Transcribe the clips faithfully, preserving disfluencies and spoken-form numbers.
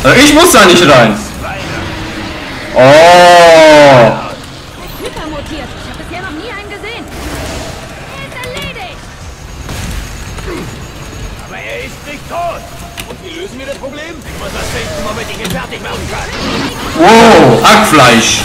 Also ich muss da nicht rein. Oh. Hyper mutiert. Ich habe bisher noch nie einen gesehen. Er ist erledigt. Aber er ist nicht tot. Und wie lösen wir das Problem? Ich muss das finden, womit ich ihn fertig machen kann. Wow, Hackfleisch.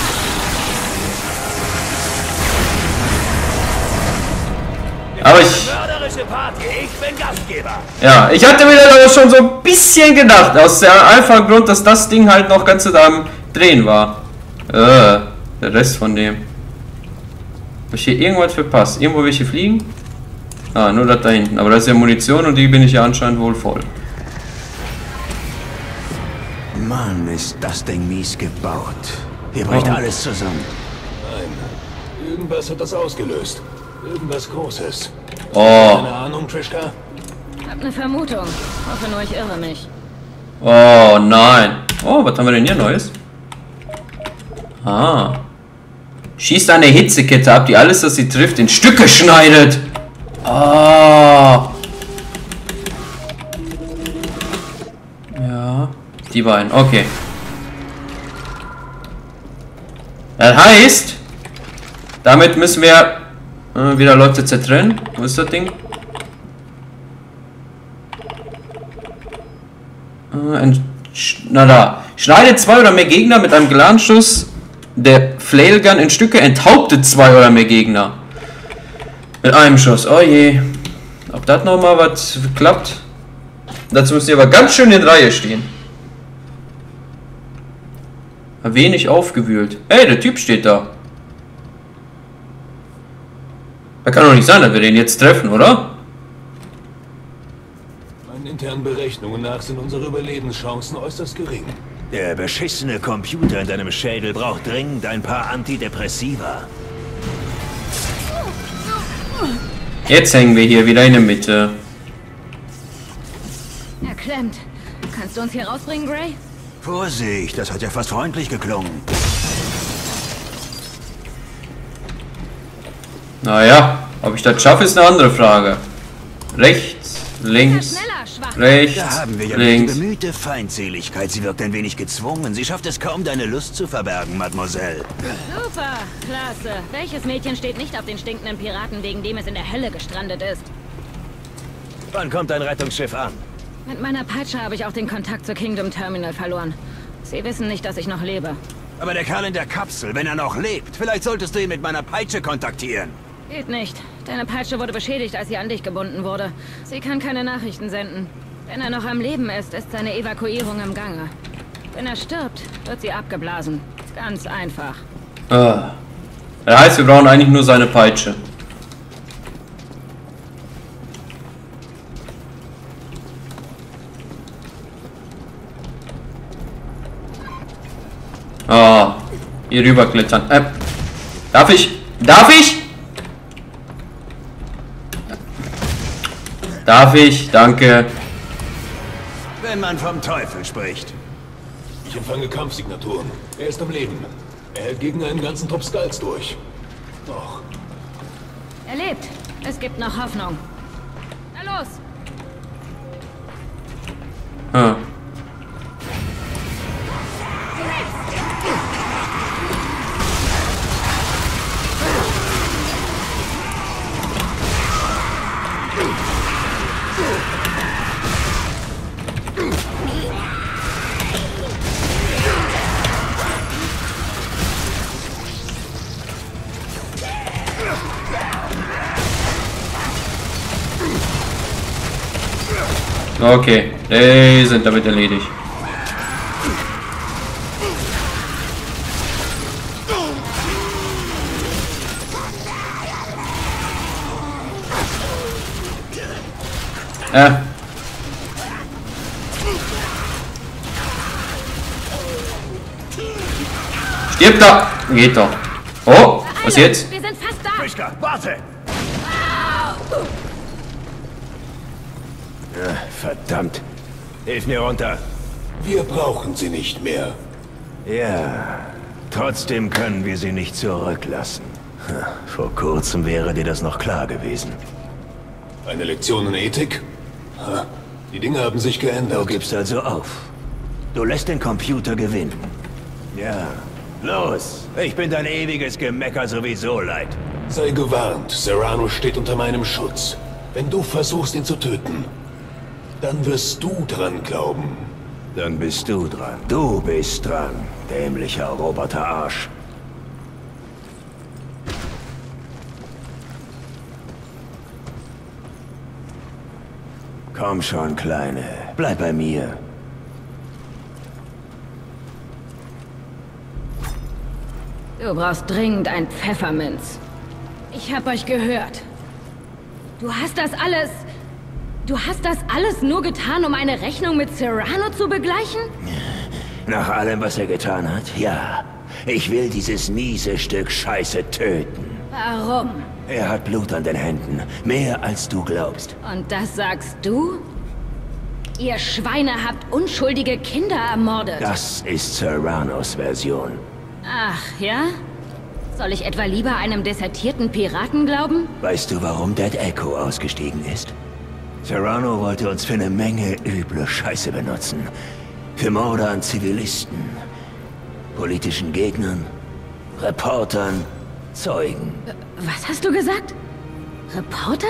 Aber ich... Mörderische Party, ich bin Gastgeber. Ja, ich hatte mir da schon so ein bisschen gedacht, aus dem einfachen Grund, dass das Ding halt noch ganz am Drehen war. Äh, der Rest von dem. Hab ich hier irgendwas verpasst? Irgendwo welche fliegen? Ah, nur das da hinten. Aber das ist ja Munition und die bin ich ja anscheinend wohl voll. Mann, ist das Ding mies gebaut. Hier bricht Oh. alles zusammen. Nein, irgendwas hat das ausgelöst. Irgendwas Großes. Oh. Keine Ahnung, Trishka? Hab ne Vermutung. Hoffe nur, ich irre mich. Oh nein. Oh, was haben wir denn hier Neues? Ah. Schießt eine Hitzekette ab, die alles, was sie trifft, in Stücke schneidet. Ah. Ja. Die beiden, okay. Das heißt, damit müssen wir äh, wieder Leute zertrennen. Wo ist das Ding? Äh, na da. Schneidet zwei oder mehr Gegner mit einem Gelanschuss der Flailgun in Stücke, enthauptet zwei oder mehr Gegner. Mit einem Schuss. Oh je. Ob das nochmal was klappt? Dazu müssen die aber ganz schön in Reihe stehen. Wenig aufgewühlt. Hey, der Typ steht da. Das kann doch nicht sein, dass wir den jetzt treffen, oder? Meinen internen Berechnungen nach sind unsere Überlebenschancen äußerst gering. Der beschissene Computer in deinem Schädel braucht dringend ein paar Antidepressiva. Jetzt hängen wir hier wieder in der Mitte. Er klemmt. Kannst du uns hier rausbringen, Gray? Vorsicht, das hat ja fast freundlich geklungen. Naja, ob ich das schaffe, ist eine andere Frage. Rechts, links, rechts, Da haben wir ja links. die bemühte Feindseligkeit. Sie wirkt ein wenig gezwungen. Sie schafft es kaum, deine Lust zu verbergen, Mademoiselle. Super, klasse. Welches Mädchen steht nicht auf den stinkenden Piraten, wegen dem es in der Hölle gestrandet ist? Wann kommt dein Rettungsschiff an? Mit meiner Peitsche habe ich auch den Kontakt zur Kingdom Terminal verloren. Sie wissen nicht, dass ich noch lebe. Aber der Kerl in der Kapsel, wenn er noch lebt, vielleicht solltest du ihn mit meiner Peitsche kontaktieren. Geht nicht. Deine Peitsche wurde beschädigt, als sie an dich gebunden wurde. Sie kann keine Nachrichten senden. Wenn er noch am Leben ist, ist seine Evakuierung im Gange. Wenn er stirbt, wird sie abgeblasen. Ganz einfach. Ah. Das heißt, wir brauchen eigentlich nur seine Peitsche. Ah, hier rüberklettern. Äh, darf ich? Darf ich? Darf ich? Danke. Wenn man vom Teufel spricht. Ich empfange Kampfsignaturen. Er ist am Leben. Er hält gegen einen ganzen Trupp Skulls durch. Doch. Er lebt. Es gibt noch Hoffnung. Na los! Hm. Okay, die sind damit erledigt. Ja. Stirb da! Geht doch. Oh, was jetzt? Wir sind fast da! Trishka, warte! Ja, verdammt. Hilf mir runter. Wir brauchen sie nicht mehr. Ja, trotzdem können wir sie nicht zurücklassen. Vor kurzem wäre dir das noch klar gewesen. Eine Lektion in Ethik? Ha, die Dinge haben sich geändert. Du gibst also auf. Du lässt den Computer gewinnen. Ja, los. Ich bin dein ewiges Gemecker sowieso leid. Sei gewarnt, Serrano steht unter meinem Schutz. Wenn du versuchst, ihn zu töten, dann wirst du dran glauben. Dann bist du dran. Du bist dran, dämlicher Roboterarsch. Komm schon, Kleine. Bleib bei mir. Du brauchst dringend ein Pfefferminz. Ich hab euch gehört. Du hast das alles... Du hast das alles nur getan, um eine Rechnung mit Serrano zu begleichen? Nach allem, was er getan hat, ja. Ich will dieses miese Stück Scheiße töten. Warum? Er hat Blut an den Händen. Mehr als du glaubst. Und das sagst du? Ihr Schweine habt unschuldige Kinder ermordet. Das ist Serranos Version. Ach, ja? Soll ich etwa lieber einem desertierten Piraten glauben? Weißt du, warum Dead Echo ausgestiegen ist? Serrano wollte uns für eine Menge üble Scheiße benutzen. Für Morde an Zivilisten, politischen Gegnern, Reportern, Zeugen. Was hast du gesagt? Reporter?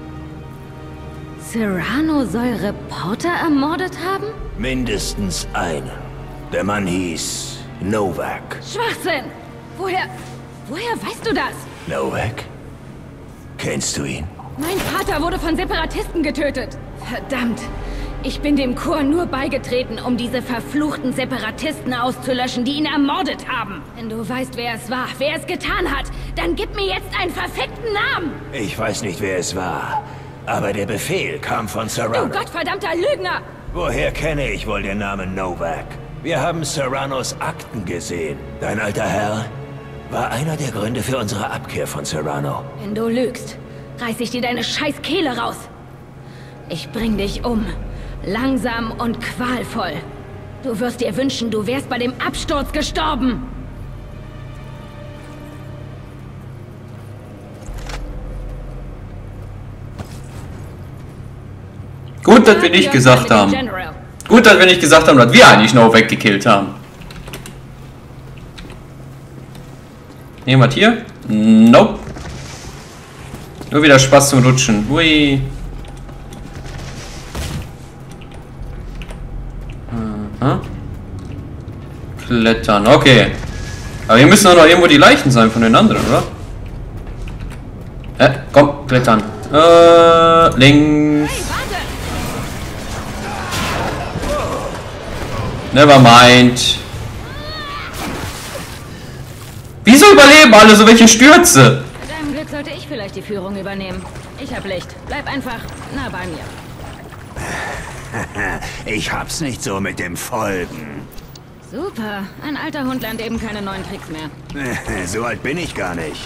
Serrano soll Reporter ermordet haben? Mindestens einen. Der Mann hieß Novak. Schwachsinn! Woher... Woher weißt du das? Novak? Kennst du ihn? Mein Vater wurde von Separatisten getötet. Verdammt. Ich bin dem Chor nur beigetreten, um diese verfluchten Separatisten auszulöschen, die ihn ermordet haben. Wenn du weißt, wer es war, wer es getan hat, dann gib mir jetzt einen verfickten Namen! Ich weiß nicht, wer es war. Aber der Befehl kam von Serrano. Du gottverdammter Lügner! Woher kenne ich wohl den Namen Novak? Wir haben Serranos Akten gesehen. Dein alter Herr war einer der Gründe für unsere Abkehr von Serrano. Wenn du lügst, reiß ich dir deine scheiß Kehle raus. Ich bring dich um. Langsam und qualvoll. Du wirst dir wünschen, du wärst bei dem Absturz gestorben. Gut, dass wir nicht gesagt haben. Gut, dass wir nicht gesagt haben, dass wir eigentlich noch weggekillt haben. Jemand hier? Nope. Nur wieder Spaß zum Rutschen. Hui. Aha. Klettern, okay. Aber hier müssen doch noch irgendwo die Leichen sein von den anderen, oder? Äh, komm, klettern. Äh, links. Never mind. Wieso überleben alle so welche Stürze? Mit deinem Glück sollte ich vielleicht die Führung übernehmen. Ich hab Licht. Bleib einfach nah bei mir. Ich hab's nicht so mit dem Folgen. Super. Ein alter Hund lernt eben keine neuen Tricks mehr. So alt bin ich gar nicht.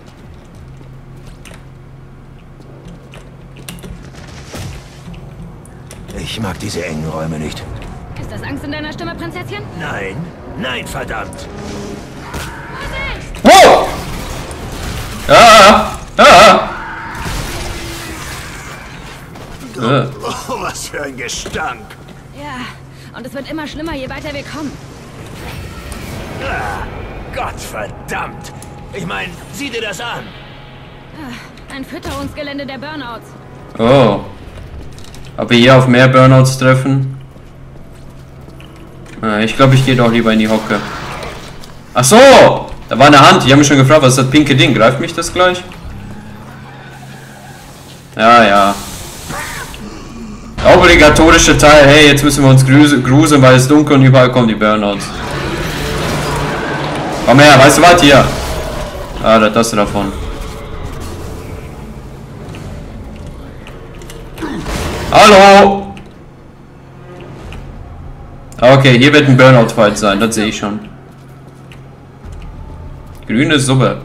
Ich mag diese engen Räume nicht. Ist das Angst in deiner Stimme, Prinzesschen? Nein, nein, verdammt. Wow! Ja, ja. Oh, oh, was für ein Gestank. Ja, und es wird immer schlimmer, je weiter wir kommen. Ah, Gott verdammt. Ich meine, sieh dir das an. Ein Fütterungsgelände der Burnouts. Oh. Ob wir hier auf mehr Burnouts treffen? Ah, ich glaube, ich gehe doch lieber in die Hocke. Ach so! Da war eine Hand. Ich habe mich schon gefragt, was ist das pinke Ding? Greift mich das gleich? Ja, ja. Der obligatorische Teil. Hey, jetzt müssen wir uns gruseln, weil es dunkel und überall kommen die Burnouts. Komm her, weißt du was? Hier. Ah, das hast du davon. Hallo! Okay, hier wird ein Burnout-Fight sein, das sehe ich schon. Grüne Suppe.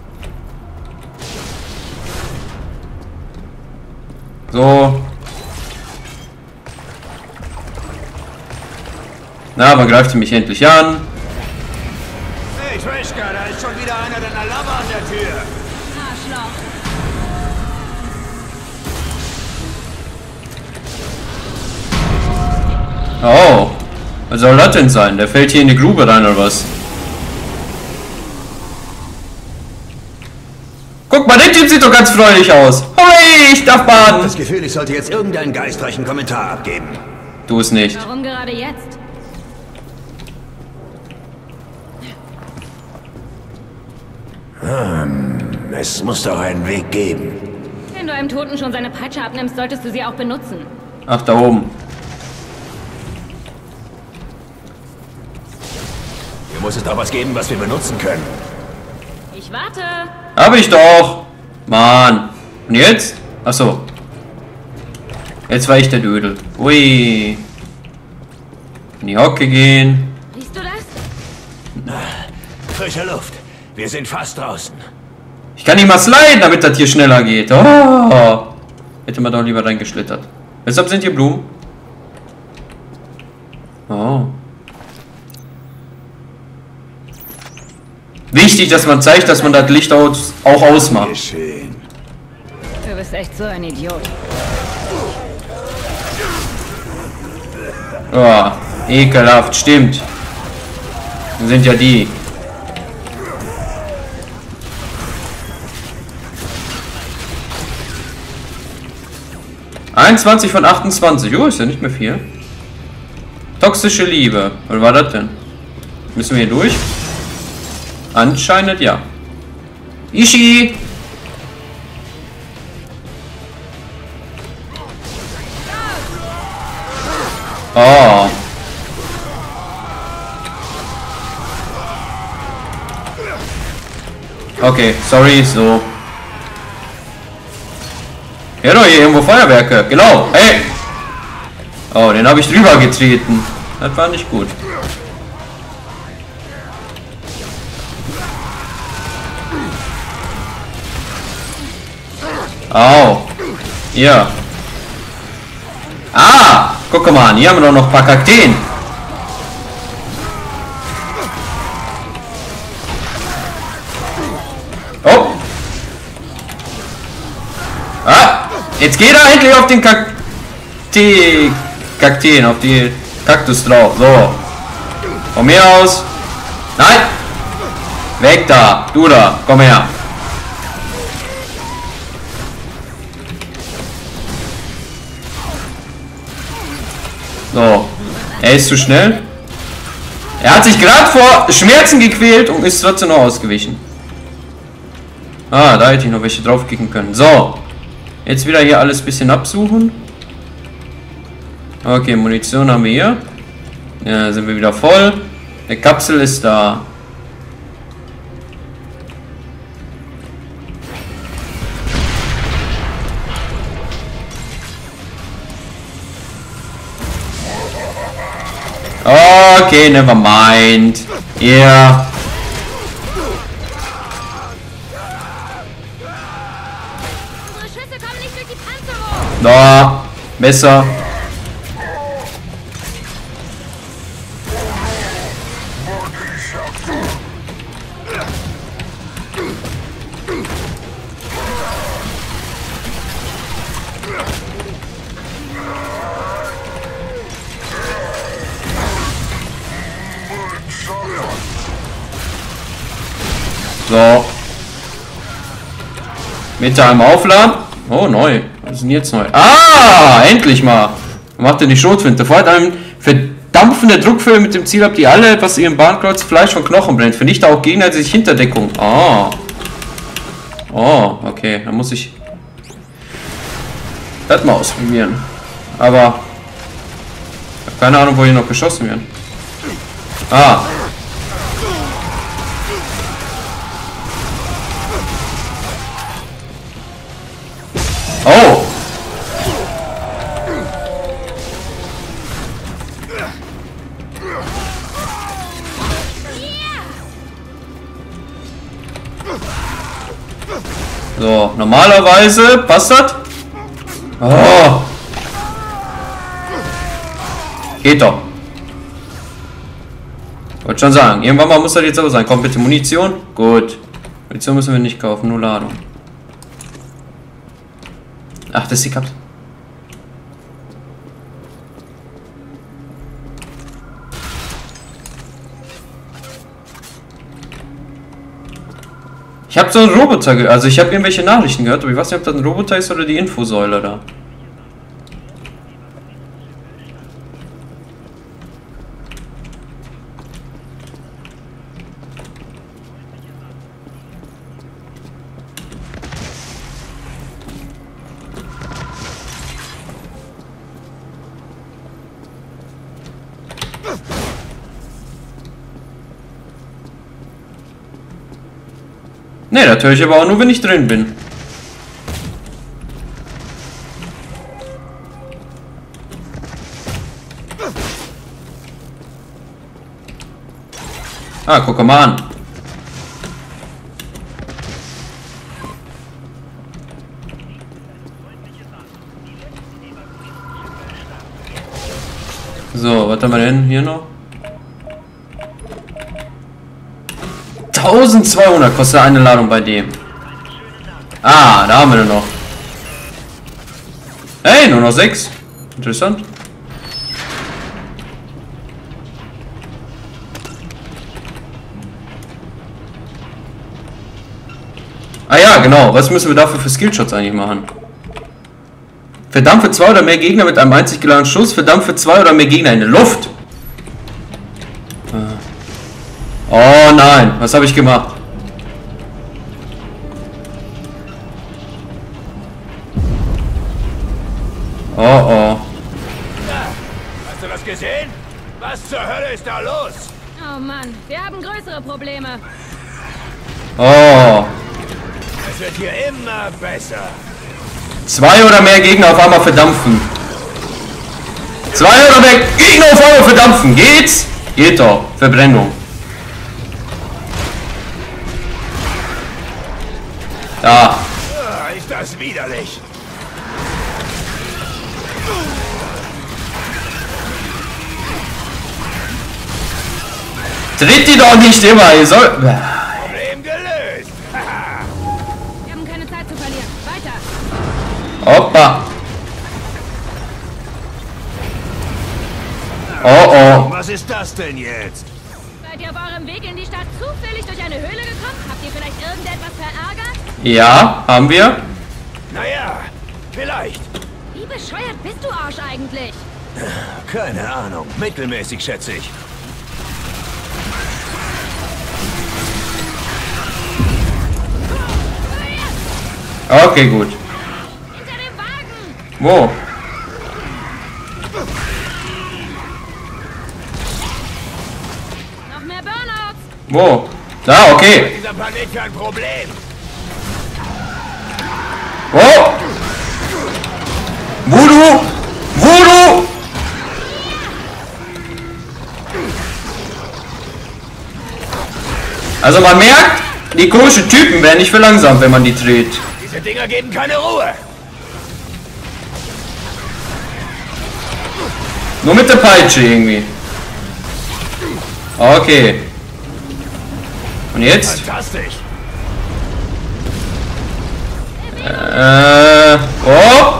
So. Na, wann greift ihr mich endlich an? Hey, Trashka, da ist schon wieder einer deiner Lover an der Tür. Arschloch. Oh. Was soll das denn sein? Der fällt hier in die Grube rein oder was? Guck mal, der Typ sieht doch ganz freudig aus. Hoi, ich darf baden. Das Gefühl, ich sollte jetzt irgendeinen geistreichen Kommentar abgeben. Du es nicht. Warum gerade jetzt? Hm, es muss doch einen Weg geben. Wenn du einem Toten schon seine Peitsche abnimmst, solltest du sie auch benutzen. Ach, da oben. Hier muss es doch was geben, was wir benutzen können. Ich warte. Hab ich doch. Mann. Und jetzt? Ach so. Jetzt war ich der Dödel. Ui. In die Hocke gehen. Riechst du das? Frische Luft. Wir sind fast draußen. Ich kann nicht mal sliden, damit das hier schneller geht. Oh. Hätte man doch lieber reingeschlittert. Weshalb sind hier Blumen? Oh. Wichtig, dass man zeigt, dass man das Licht auch ausmacht. Geschehen. Du bist echt so ein Idiot. Oh, ekelhaft, stimmt. Das sind ja die. einundzwanzig von achtundzwanzig. Oh, ist ja nicht mehr viel. Toxische Liebe. Was war das denn? Müssen wir hier durch? Anscheinend ja. Ishi! Oh. Okay, sorry, so. Ja, doch, hier irgendwo Feuerwerke. Genau, hey! Oh, den habe ich drüber getreten. Das war nicht gut. Au. Ja. Ah! Guck mal, hier haben wir doch noch ein paar Kakteen. Oh! Ah! Jetzt geht er endlich auf den Kakteen. Kakteen, auf die Kaktus drauf. So. Von mir aus. Nein! Weg da! Du da! Komm her! So. Er ist zu schnell. Er hat sich gerade vor Schmerzen gequält und ist trotzdem noch ausgewichen. Ah, da hätte ich noch welche draufkicken können. So. Jetzt wieder hier alles ein bisschen absuchen. Okay, Munition haben wir hier. Ja, sind wir wieder voll. Der Kapsel ist da. Okay, never mind. Ja. Unsere Schüsse kommen nicht durch die Panzerung. Da. Besser. So. Mit einem Aufladen. Oh, neu. Was ist denn jetzt neu? Ah, endlich mal. Macht denn die Schrotflinte? Feuert einen verdampfende Druckfülle mit dem Ziel ab, die alle, was ihrem Bahnkreuz Fleisch von Knochen brennt. Vernichte auch Gegner, die sich Hinterdeckung. Oh. Oh, okay. Dann muss ich das mal ausprobieren. Aber ich habe keine Ahnung, wo hier noch geschossen werden. Ah. Oh! So, normalerweise passt das. Oh! Geht doch. Wollte schon sagen, irgendwann mal muss das jetzt aber sein. Kommt bitte Munition? Gut. Munition müssen wir nicht kaufen, nur Ladung. Ach, das ist die Kapsel. Ich habe so einen Roboter gehört, also ich habe irgendwelche Nachrichten gehört, aber ich weiß nicht, ob das ein Roboter ist oder die Infosäule da. Ne, das höre ich aber auch nur, wenn ich drin bin. Ah, guck mal an. So, was haben wir denn hier noch? eintausendzweihundert kostet eine Ladung bei dem. Ah, da haben wir noch. Hey, nur noch sechs. Interessant. Ah ja, genau. Was müssen wir dafür für Skillshots eigentlich machen? Verdammt für zwei oder mehr Gegner mit einem einzig geladenen Schuss. Verdammt für zwei oder mehr Gegner in der Luft. Oh nein, was habe ich gemacht? Oh oh. Hast du das gesehen? Was zur Hölle ist da los? Oh Mann, wir haben größere Probleme. Oh. Es wird hier immer besser. Zwei oder mehr Gegner auf einmal verdampfen. Zwei oder mehr Gegner auf einmal verdampfen. Geht's? Geht doch. Verbrennung. Da. Ah, ist das widerlich. Tritt die doch nicht immer. Ihr soll... Problem gelöst. Wir haben keine Zeit zu verlieren. Weiter. Hoppa. Oh oh. Was ist das denn jetzt? Seid ihr auf eurem Weg in die Stadt zufällig durch eine Höhle gekommen? Habt ihr vielleicht irgendetwas verärgert? Ja, haben wir. Naja, vielleicht. Wie bescheuert bist du, Arsch, eigentlich? Keine Ahnung. Mittelmäßig, schätze ich. Okay, gut. Hinter dem Wagen! Wo? Noch mehr Burnouts! Wo? Da, okay. Dieser Planet kein Problem. Oh! Voodoo! Voodoo! Also man merkt, die komischen Typen werden nicht verlangsamt, wenn man die dreht. Diese Dinger geben keine Ruhe. Nur mit der Peitsche irgendwie. Okay. Und jetzt? Fantastisch. Äh, oh!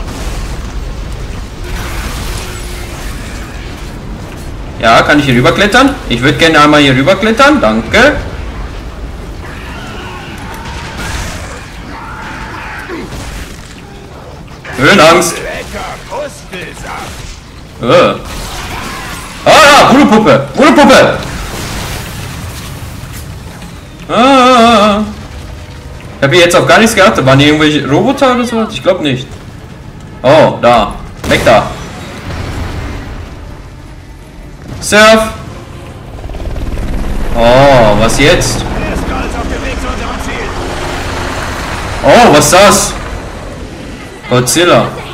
Ja, kann ich hier rüberklettern? Ich würde gerne einmal hier rüberklettern, danke. Höhenangst. Lecker Muskelsaft. Äh. Ah, Voodoo-Puppe! Voodoo-Puppe! Ah. Ich habe hier jetzt auch gar nichts gehabt. Waren hier irgendwelche Roboter oder so? Ich glaube nicht. Oh, da. Weg da. Surf. Oh, was jetzt? Er ist ganz auf dem Weg zu unserem Ziel. Oh, was ist das? Godzilla.